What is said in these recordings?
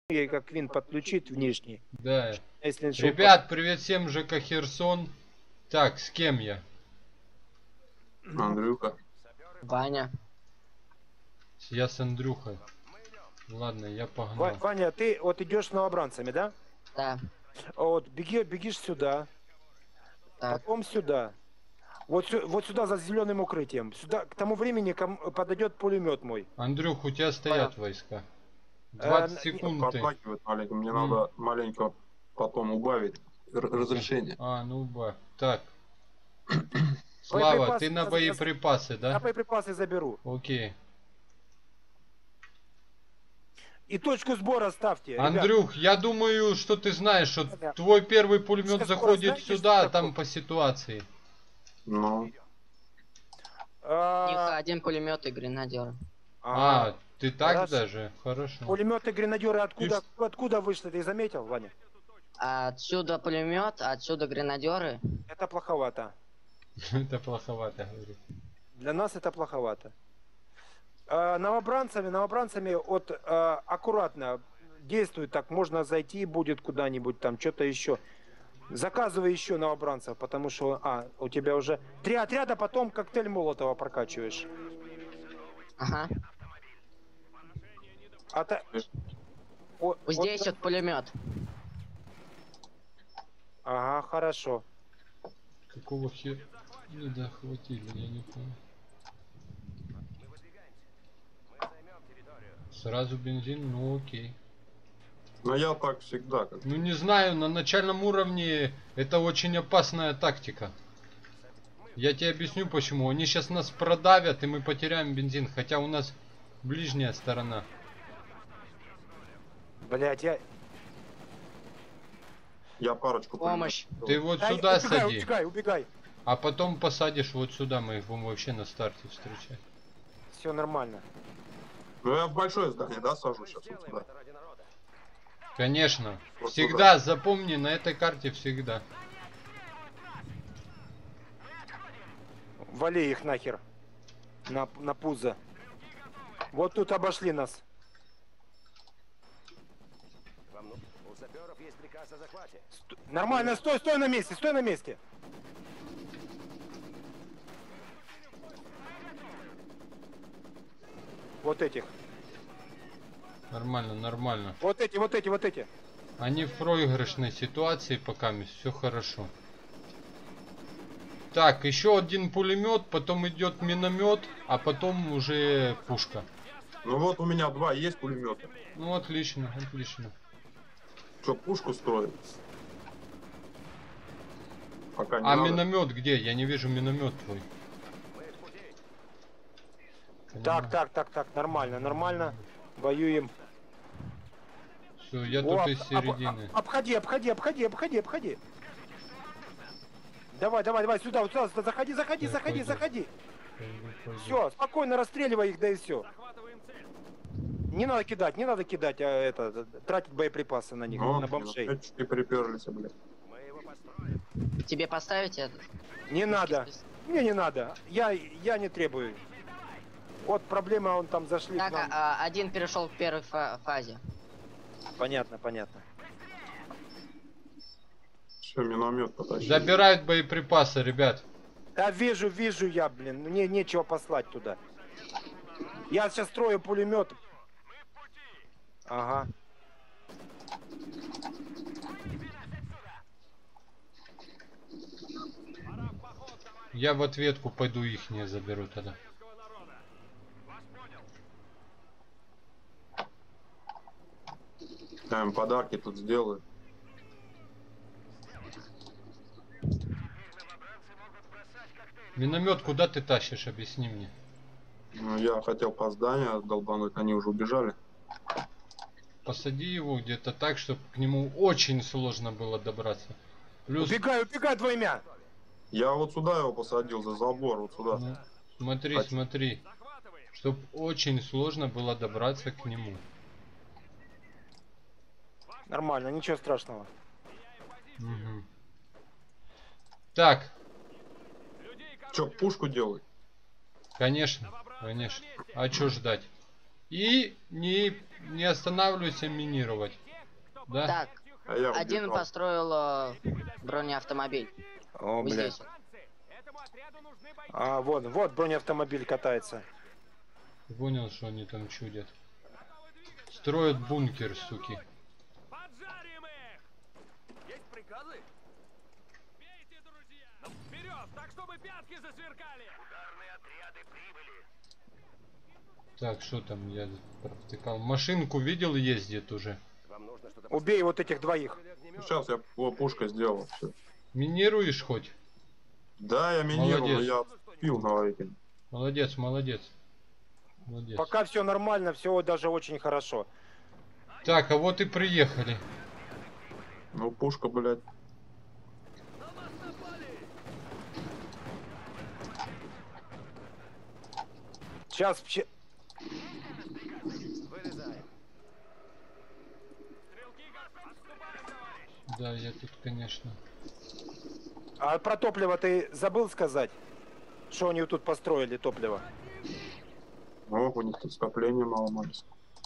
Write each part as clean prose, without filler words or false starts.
ей как винт подключить внешний. Да. Если Ребят, привет всем, ЖК Херсон. Так, с кем я? Андрюха. Ваня. Я с Андрюхой. Ладно, я погнал. Ваня, ты вот идешь с новобранцами, да? Да. Вот бегишь сюда, Так. потом сюда. Вот сюда за зеленым укрытием. Сюда к тому времени подойдет пулемет мой. Андрюх, у тебя стоят войска. 20 секунд ты. Подмахивает маленько. Мне надо маленько потом убавить разрешение. А, ну убавь. Так. Слава, ты на боеприпасы, да? Я боеприпасы заберу. Окей. И точку сбора ставьте. Андрюх, я думаю, что ты знаешь, что твой первый пулемет заходит сюда, а там по ситуации. Ну. У них один пулемет и гренадер. А, ты так Хорошо. даже? Хорошо. Пулеметы гренадеры откуда вышли, ты заметил, Ваня? Отсюда пулемет, отсюда гренадеры. Это плоховато. Это плоховато, говорит. Для нас это плоховато. Новобранцами вот аккуратно действует так, можно зайти будет куда-нибудь там, что-то еще. Заказывай еще новобранцев, потому что, у тебя уже 3 отряда, потом коктейль Молотова прокачиваешь. Ага. Здесь вот пулемет. Ага, хорошо. Какого хера не дохватили, я не понял. Сразу бензин, ну окей. Но я так всегда. Ну не знаю, на начальном уровне это очень опасная тактика. Я тебе объясню почему. Они сейчас нас продавят, и мы потеряем бензин, хотя у нас ближняя сторона. Блять, Я парочку. Помощь. Ты вот сюда сади. Убегай. А потом посадишь вот сюда, мы их будем вообще на старте встречать. Все нормально. Ну я в большое здание, да, сажу сейчас вот сюда. Конечно. Вот всегда, запомни, на этой карте всегда. Вали их нахер. На пузо. Вот тут обошли нас. У саперов есть приказ о захвате. Нормально, стой на месте, стой на месте. Вот этих. Нормально, нормально. Вот эти. Они в проигрышной ситуации пока все хорошо. Так, еще один пулемет, потом идет миномет, а потом уже пушка. Ну вот у меня 2 есть пулемета. Ну отлично, отлично. Что, пушку строить? Пока не А надо. миномет где? Я не вижу миномет твой. Так, нормально. Воюем. Все, я тут из середины. Обходи. Давай, сюда, заходи. Все, спокойно расстреливай их, да и все. Не надо кидать, тратить боеприпасы на них, на бомжей. И приперлись, блядь. Тебе поставить этот? Не надо. Мне не надо. Я не требую. Вот проблема, он там зашли. Так, один перешел к первой фазе. Понятно. Все, миномет потащил. Забирают боеприпасы, ребят. Да вижу я, блин. Мне нечего послать туда. Я сейчас строю пулемет. Ага. Я в ответку пойду их не заберу тогда. Я им подарки тут сделаю. Миномет куда ты тащишь, объясни мне. Ну, я хотел по зданию долбануть, они уже убежали. Посади его где-то так, чтобы к нему очень сложно было добраться. Плюс... Убегай двумя. Я вот сюда его посадил, за забор, вот сюда. Ну, смотри. Чтоб очень сложно было добраться к нему. Нормально, ничего страшного. Угу. Так. Че, пушку делай? Конечно. А что ждать? И не останавливайся минировать. Да? Так, А я один убежал. построил бронеавтомобиль. О, Вот блядь. здесь. А, вот бронеавтомобиль катается. Понял, что они там чудят. Строят бункер, суки. Поджарим их! Есть приказы? Бейте, друзья! Вперед, так чтобы пятки засверкали! Ударные отряды прибыли! Так, что там я провтыкал? Машинку видел, ездит уже. Вам нужно что-то Убей вот этих двоих. Сейчас я его пушкой сделал. Всё. Минируешь хоть? Да, я минирую, но Молодец. я пил на этим. Молодец, молодец. Молодец. Пока все нормально, все даже очень хорошо. Так, а вот и приехали. Ну, пушка, блядь. Сейчас вырезаем. Да, я тут, конечно. А про топливо ты забыл сказать? Что они тут построили топливо? О, у них тут скопление маломальски.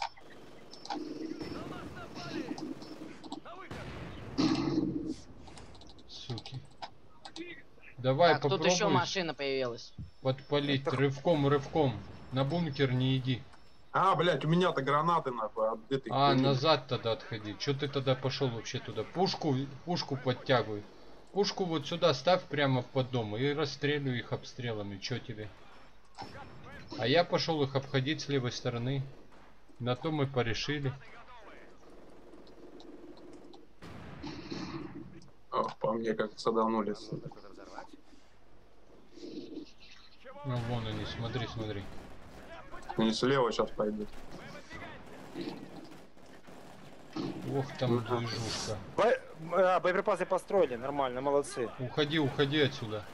Суки. Давай Так, тут попробуй еще машина появилась. подпалить. Рывком. На бункер не иди. А, блядь, у меня-то гранаты, нахуй, отбитые. А, назад тогда отходи. Че ты тогда пошел вообще туда? Пушку подтягивай. Пушку вот сюда ставь прямо под дом и расстреливай их обстрелами. Че тебе? А я пошел их обходить с левой стороны. На то мы порешили. Ох, по мне как саданули. сука. Что-то взорвать? Ну вон они, смотри. Они слева сейчас пойдут. Ох, там движушка. Боеприпасы построили, нормально, молодцы. Уходи отсюда.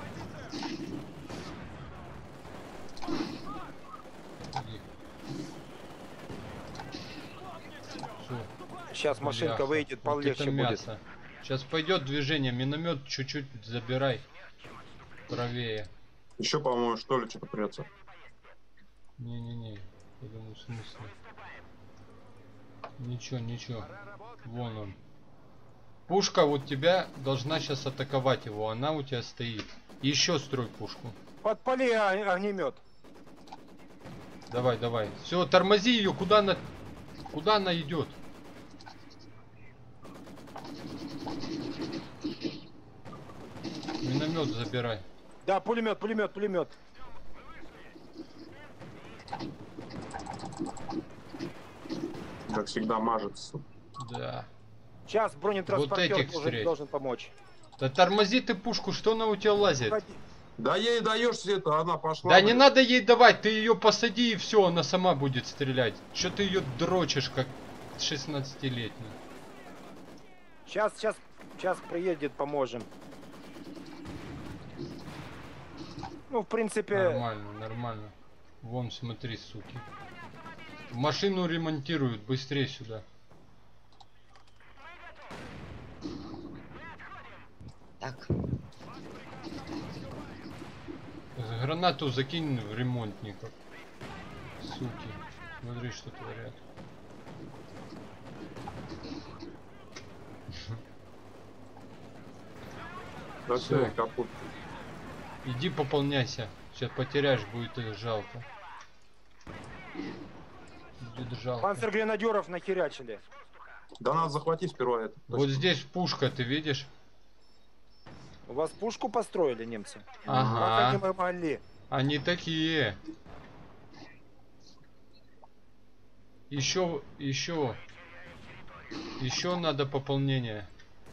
Уходи. Всё. Сейчас машинка Бляха, выйдет, вот полегче это будет. мясо. Сейчас пойдет движение, миномет чуть-чуть забирай. Правее. Еще, по-моему, что ли, что-то прется. Не-не-не. Я думаю, в смысле. Ничего. Вон он. Пушка вот тебя должна сейчас атаковать его. Она у тебя стоит. Еще строй пушку. Подпали огнемет. Давай. Все, тормози ее. Куда она идет? Миномет забирай. Да, пулемет. Как всегда мажется. Да. Сейчас Вот бронетранспортер этих встреть. должен помочь. Да тормози ты пушку, что она у тебя лазит? Ходи. Да ей даешь все это, она пошла. Да не блядь. надо ей давать, ты ее посади и все, она сама будет стрелять. Что ты ее дрочишь, как 16-летний? Сейчас приедет, поможем. Ну, в принципе, Нормально. Вон, смотри, суки. Машину ремонтируют, быстрее сюда. Так, Гранату закинь в ремонтников. Суки. Смотри, что творят. Да всё. все, капут. Иди пополняйся. Сейчас потеряешь, будет их жалко. Будет жалко. панцергренадеров нахерячили. Да надо захватить сперва это. Вот здесь пушка, ты видишь? У вас пушку построили немцы? Как Ага. они могли? Они такие. Еще надо пополнение.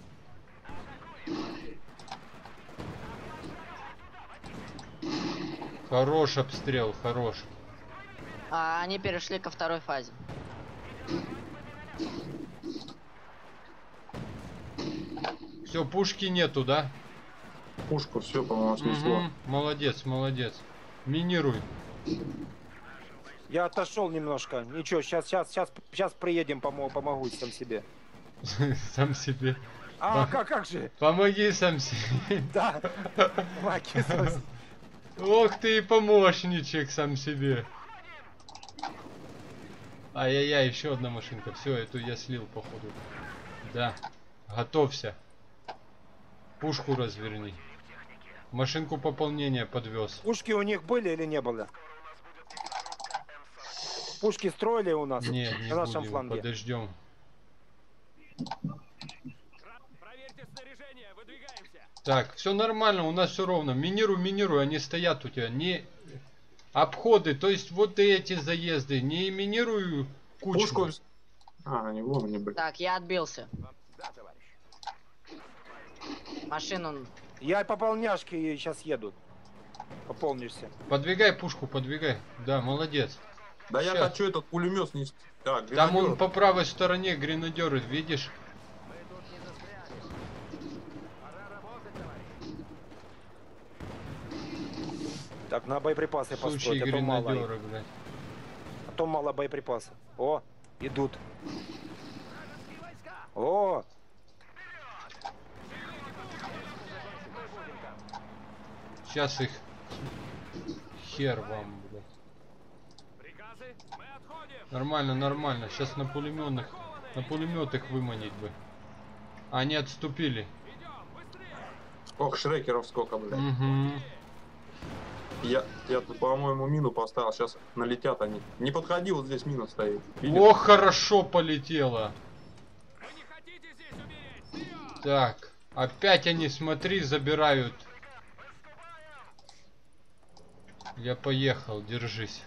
Хорош обстрел, хорош. они перешли ко второй фазе. Все, пушки нету, да? Пушку все, по-моему, снесло. Мгм. Молодец. Минируй. Я отошел немножко. Ничего, сейчас приедем, помогу сам себе. Сам себе. А, Да. как же? Помоги сам себе. Да. Маки, собственно. Ох ты и помощничек сам себе. Ай-яй-яй, еще одна машинка. Все, эту я слил, походу. Да. Готовься. Пушку разверни. Машинку пополнения подвез. Пушки у них были или не было? Пушки строили у нас Нет, не на нашем будем, фланге. подождем. Проверьте снаряжение, выдвигаемся. Так, все нормально, у нас все ровно. Минируй, они стоят у тебя. Не обходы, то есть вот эти заезды. Не минирую кучу. Пушку... А, они вон они, блин. Так, я отбился. Да, товарищ. Машину... Я пополняшки сейчас еду. Пополнишься. Подвигай пушку, подвигай. Да, молодец. Да я Щас. хочу этот пулемет снести. Так, Там он гренадер. по правой стороне гренадеры, видишь? Мы тут не застряли. Пора работать, товарищ. Так, на боеприпасы Сучьи построить, а то мало. гренадеры, блядь. А то мало боеприпасов. О, идут. Вражеские войска. О, Сейчас их хер вам, блядь. Приказы? Мы отходим. Нормально, нормально. Сейчас на пулеметах выманить бы. Они отступили. Идем, быстрее. Ох, шрекеров сколько, блядь. Угу. Я тут, по-моему, мину поставил. Сейчас налетят они. Не подходи, вот здесь мина стоит. Видишь? О, хорошо полетело. Вы не хотите здесь умереть? Вперед! Так, опять они, смотри, забирают. Я поехал, держись.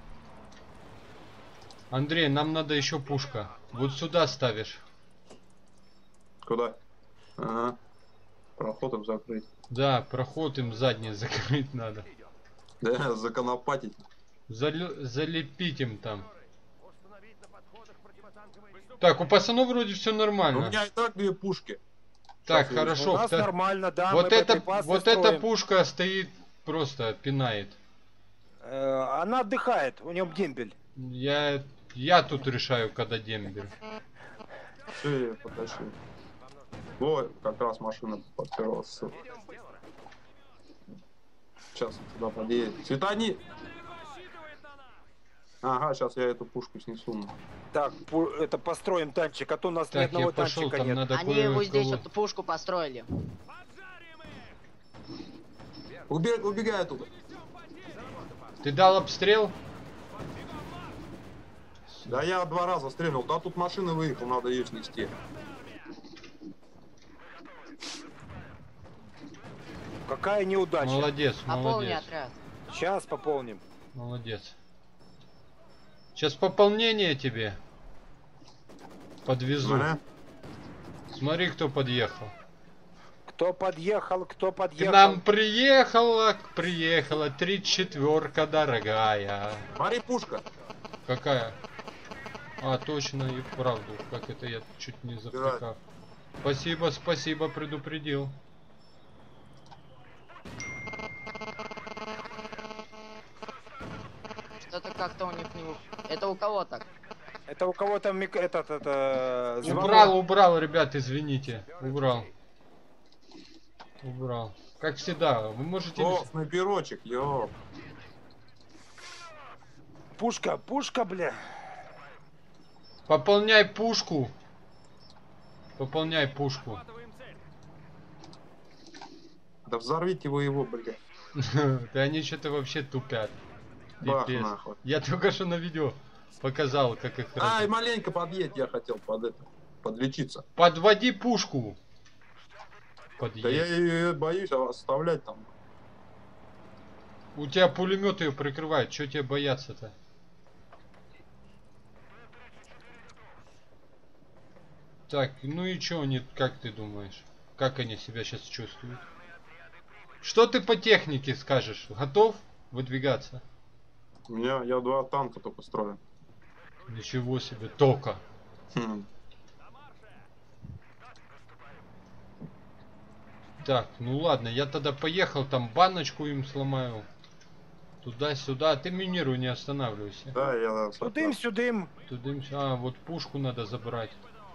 Андрей, нам надо еще пушка. Вот сюда ставишь. Куда? Ага. Проход им закрыть. Да, проход им задний закрыть надо. Да, законопатить. Залепить им там. Установить на подходах противотанковые... Так, у пацанов вроде все У нормально. меня и так 2 пушки. Так, Щас я хорошо. у нас вто- нормально, да. Вот мы это, боеприпасы вот эта строим. пушка стоит, просто пинает. Она отдыхает, у нее дембель. Я тут решаю, когда дембель. Все, я потащил. Вот, как раз машина подпиралась. Сейчас туда подъедет. Светани! Рассчитывает на нас. Ага, сейчас я эту пушку снесу. Так, это построим танчик, а то у нас ни Так, одного я пошел, танчика там нет. надо Они кое-кого- его здесь вот пушку построили. Поджарим их. Убегай оттуда. Несем потери. Ты дал обстрел? Да я 2 раза стрельнул. Да тут машина выехала, надо ее снести. Какая неудача. Молодец, Пополни молодец. отряд. Сейчас пополним. Молодец. Сейчас пополнение тебе подвезу. Ага. Смотри, кто подъехал. Кто подъехал, кто К подъехал. нам приехала 34-ка дорогая. Смотри, пушка. Какая? А, точно, и вправду. Как это я чуть не завтыкал. Спасибо, спасибо, предупредил. Что-то как-то у них не... Это у кого так? Это у кого-то звонок. Убрал, ребят, извините. Убрал. Как всегда, вы можете... О, снайперочек, ё. Пушка, бля. Пополняй пушку. Пополняй пушку. Захватываем цель. Да взорвите вы его, блядь. Да они что-то вообще тупят. Бах, Пипец. нахуй. Я только что на видео показал, как их Ай, маленько подъедь, я хотел подлечиться. Подводи пушку. Да Подъедь. я ее боюсь оставлять там. У тебя пулемет ее прикрывает. Че тебе бояться-то? Так, ну и что они, как ты думаешь? Как они себя сейчас чувствуют? Что ты по технике скажешь? Готов выдвигаться? Я 2 танка только строю. Ничего себе, только. Хм. Так, ну ладно, я тогда поехал, там баночку им сломаю. Туда-сюда. Ты минируй, не останавливайся. Да, я... Сюдым. А, вот пушку надо забрать.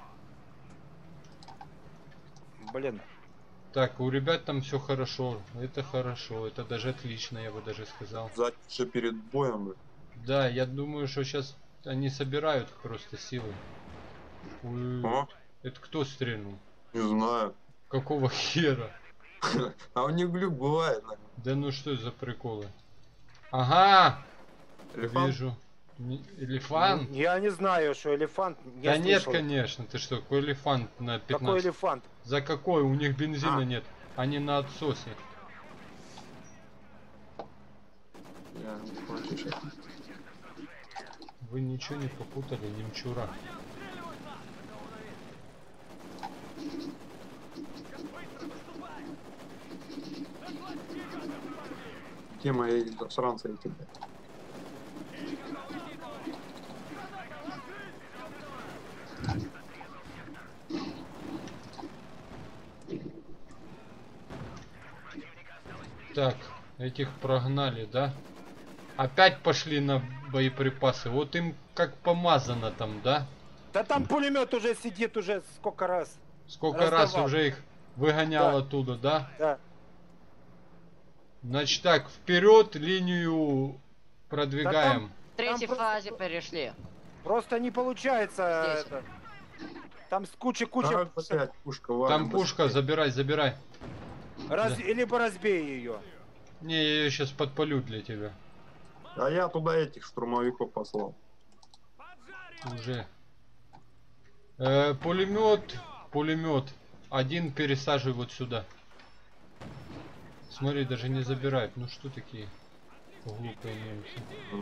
Блин. Так, у ребят там все хорошо. Это хорошо, это даже отлично, я бы даже сказал. Еще перед боем, блядь. Да, я думаю, что сейчас Они собирают просто силы. Ой, О, это кто стрельнул? не знаю. Какого хера? А у них глюк бывает, наверное. Да ну что за приколы? Ага, Элефант? вижу. Элефант? Я не знаю, что элефант. Не Да нет, слышал. конечно. Ты что, какой элефант на 15? Какой элефант? За какой? У них бензина А. нет. Они на отсосе. Я не понял, сейчас. Вы ничего не попутали, немчура. Где мои засранцы эти, блядь? Так, этих прогнали, да? Опять пошли на боеприпасы. Вот им как помазано там, да? Да там пулемет уже сидит уже сколько раз. Сколько раз Раздавал. уже их выгонял Да. оттуда, да? Да. Значит так, вперед линию продвигаем. В третьей просто- фазе перешли. Просто не получается Здесь. это. Там с куча. Так, блядь, пушка валим. Там пушка, быстрее. забирай, забирай. Либо разбей ее. Не, я ее сейчас подпалю для тебя. А я туда этих штурмовиков послал. Уже. Пулемет. Один пересаживай вот сюда. Смотри, даже не забирают. Ну что такие глупые немцы.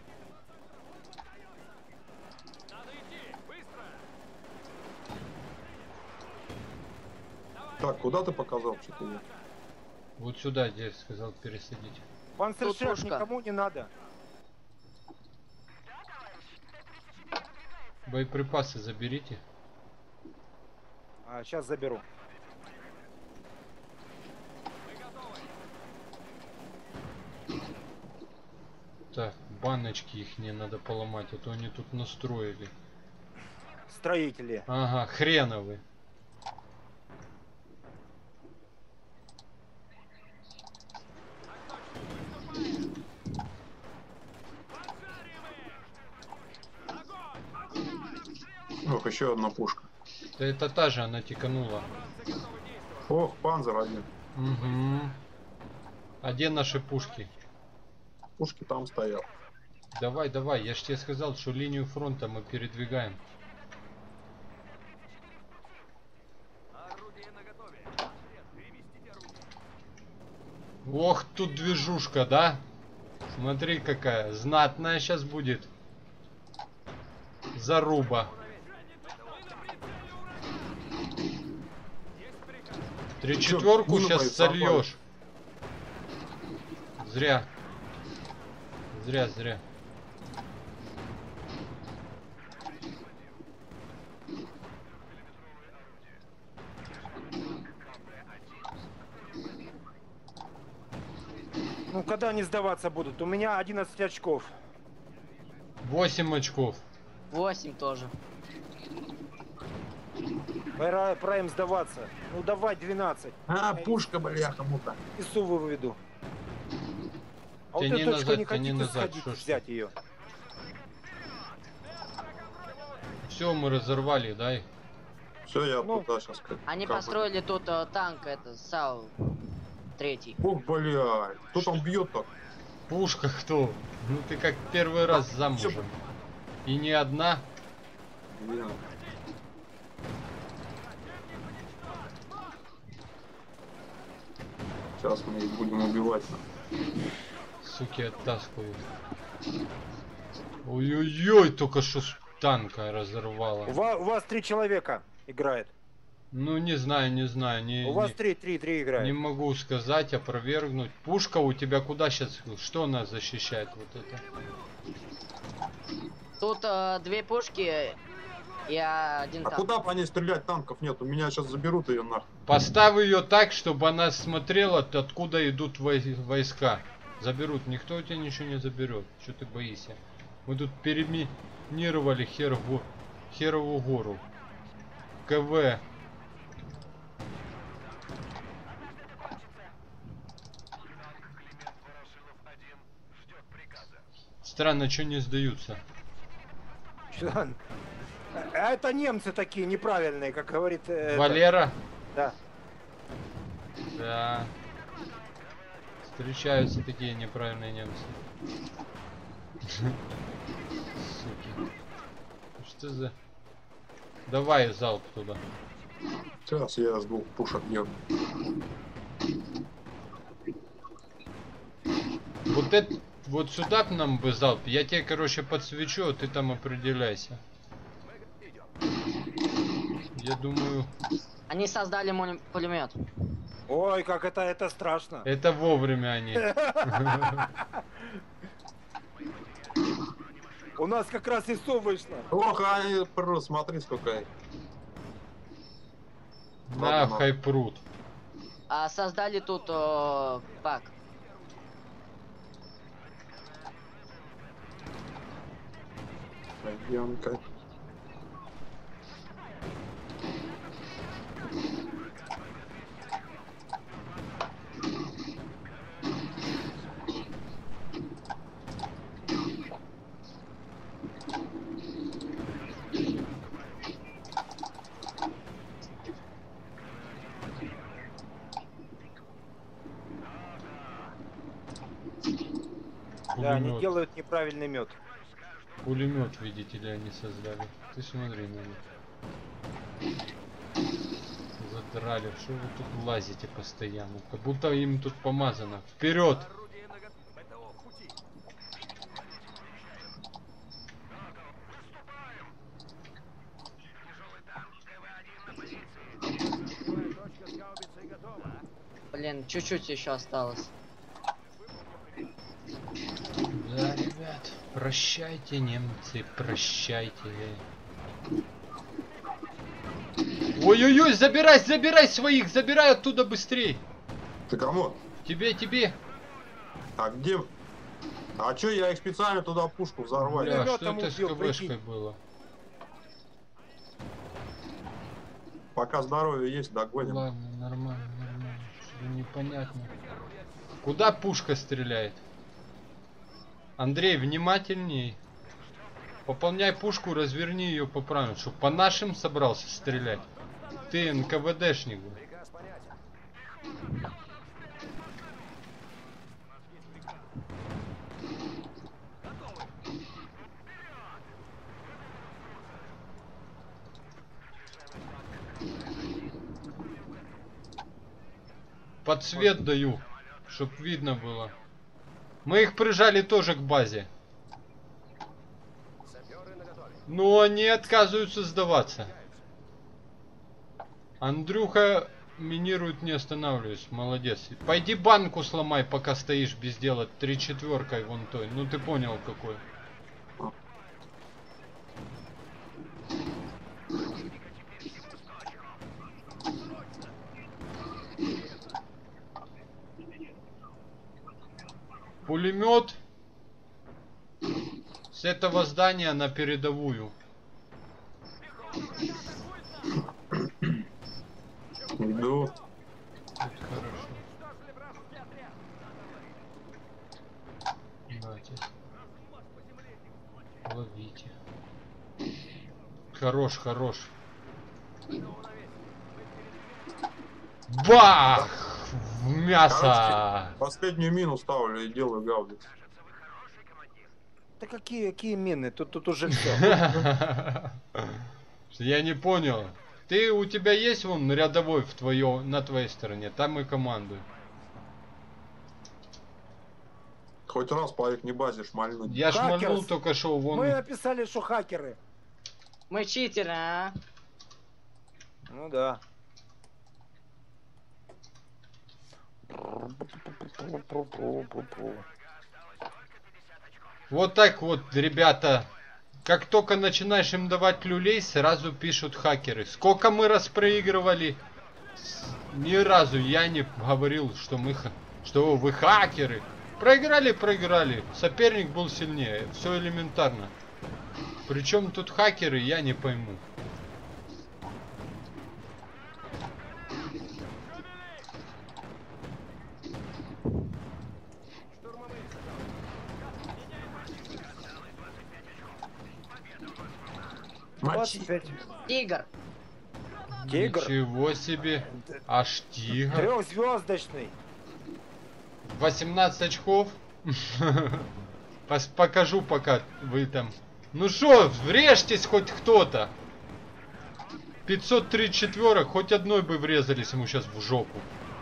Так, куда ты показал что-то? Вот сюда, где сказал пересадить. Панцершеф пушка. никому не надо. Боеприпасы заберите. А, сейчас заберу. Так, баночки их не надо поломать, а то они тут настроили. Строители. Ага, хреновы. Ох, еще одна пушка. Да это та же, она тиканула. Ох, панзер один. Угу. А где наши пушки? Пушки там стоят. Давай, давай, я ж тебе сказал, что линию фронта мы передвигаем. Ох, тут движушка, да? Смотри какая, знатная сейчас будет. Заруба. Три Чё, четверку мину сейчас мою сольешь. Зря. Зря. Ну, когда они сдаваться будут? У меня 11 очков. 8 очков. 8 тоже. Пора им сдаваться. Ну, давай 12. А, пушка, бляха, мута. ИСУ выведу. А вот Тяни эту точку назад, не тяни хотите назад, сходить, что ж ты. взять ее. Все, мы разорвали, дай. Все, я Ну, туда сейчас как. Они как бы. построили тут танк, это САУ 3. Ох, блядь. Кто там бьет так? Пушка кто? Ну ты как первый раз замужем. И не одна. Блин. Сейчас мы их будем убивать. Суки оттаскивают. Ой-ой-ой, только что с танка разорвало. У вас 3 человека играет. Ну не знаю, не, У вас не, 3 играет. не могу сказать, опровергнуть. Пушка у тебя куда сейчас? Что она защищает вот это? Тут 2 пушки и один А танк. куда по ней стрелять? Танков нет. У меня сейчас заберут ее нахуй. Поставь ее так, чтобы она смотрела, откуда идут войска. Заберут, никто у тебя ничего не заберет. Что ты боишься? Мы тут переминировали херову гору. КВ. Странно, что не сдаются. Чё? А это немцы такие неправильные, как говорит... Валера? Да. Да. Встречаются такие неправильные немцы. Суки. Что за... Давай залп туда. Сейчас я с двух пушек ем. Вот это... Вот сюда к нам бы залп. Я тебе, короче, подсвечу, а ты там определяйся. Я думаю... Они создали пулемет. Ой, как это страшно. Это вовремя они. У нас как раз ИСУ вышло. Ох, они просто смотри, сколько их. На, хайпрут. А создали тут баг. Пойдем-ка. Да, они Пулемет. делают неправильный мед. Пулемет, видите ли, они создали. Ты смотри на них. Задрали, что вы тут лазите постоянно? Как будто им тут помазано. Вперед! Орудие на ПТО в пути. Точка с гаубицей готова. Блин, чуть-чуть еще осталось. Да, ребят, прощайте, немцы, прощайте. Ой-ой-ой, забирай своих, забирай оттуда быстрей. Ты кому? Тебе. А где? А чё, я их специально туда пушку взорвали? Бля, Пулемётом что это с убил, КВшкой прикинь. было? Пока здоровье есть, догоним. Ладно, нормально. Что-то непонятно. Куда пушка стреляет? Андрей, внимательней. Пополняй пушку, разверни ее по правильному, чтобы по нашим собрался стрелять. Ты НКВДшник. Приказ понятен. Под свет даю, чтоб видно было. Мы их прижали тоже к базе. Саперы наготове. Но они отказываются сдаваться. Андрюха минирует, не останавливаясь. Молодец. Пойди банку сломай, пока стоишь без дела. 3/4 вон той. Ну ты понял какой. Пулемет с этого здания на передовую. Иду. Это хорошо. Нате. Ловите. Хорош. Бах! В мясо! Последнюю мину ставлю и делаю гаубиц. Да какие мины? Тут уже все. Я не понял. У тебя есть вон рядовой на твоей стороне? Там и командуй. Хоть раз по их не базе шмальнуть. Я шмальнул Хакерс. только что вон. Мы написали, что хакеры. Мы читеры, а? Ну да. Вот так вот, ребята. Как только начинаешь им давать люлей, сразу пишут хакеры. Сколько мы раз проигрывали, ни разу я не говорил, что вы хакеры. Проиграли. Соперник был сильнее. Все элементарно. Причем тут хакеры, я не пойму. 25. Тигр. Тигр. Ничего себе. Аж тигр. Трехзвездочный. 18 очков. Покажу, пока вы там. Ну шо, врежьтесь хоть кто-то. 534, хоть одной бы врезались ему сейчас в жопу.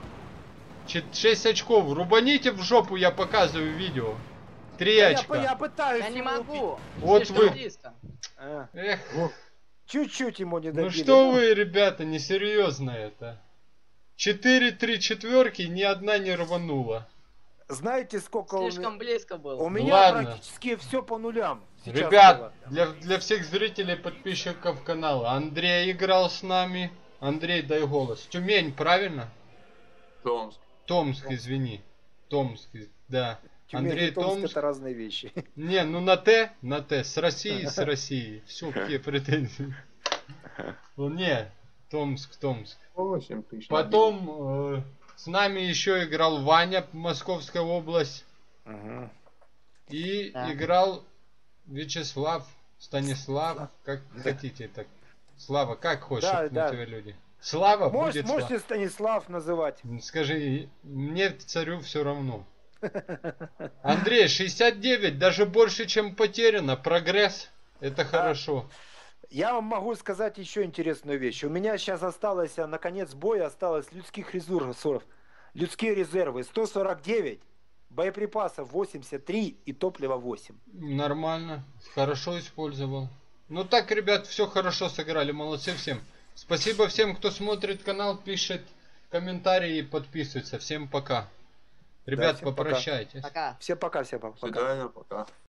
6 очков. Рубаните в жопу, я показываю видео. 3 очка. Я пытаюсь. Я не его убить. могу. Вот Слишком вы. близко. Эх, Чуть-чуть ему не добили. ну что вы, ребята, несерьезно это. 4 3 четверки, ни одна не рванула. Знаете, сколько Слишком близко у было. меня Ладно. практически все по нулям. сейчас Ребят, было. для всех зрителей, подписчиков канала, Андрей играл с нами. Андрей, дай голос. Тюмень, правильно? Томск. Томск, извини. Томск, да. Тюмень Андрей и Томск Томск. это разные вещи. Не, ну на Т, с Россией. Все, какие претензии. Ну не, Томск. 8 тысяч. Потом с нами еще играл Ваня, Московская область. Мгм. И Да. играл Вячеслав, Станислав, как хотите так. Слава, как хочешь, Да, чтобы да. на тебя люди. Слава будет Слава. Можете Станислав называть. Скажи, мне царю все равно. Андрей, 69, даже больше, чем потеряно. Прогресс, это хорошо. Я вам могу сказать еще интересную вещь. У меня сейчас осталось, на конец боя осталось людских ресурсов. Людские резервы 149, боеприпасов 83 и топлива 8. Нормально, хорошо использовал. Ну так, ребят, все хорошо сыграли, молодцы всем. Спасибо всем, кто смотрит канал, пишет комментарии и подписывается. Всем пока. Ребят, всем пока. попрощайтесь. Пока. Все пока, все До пока. свидания, пока.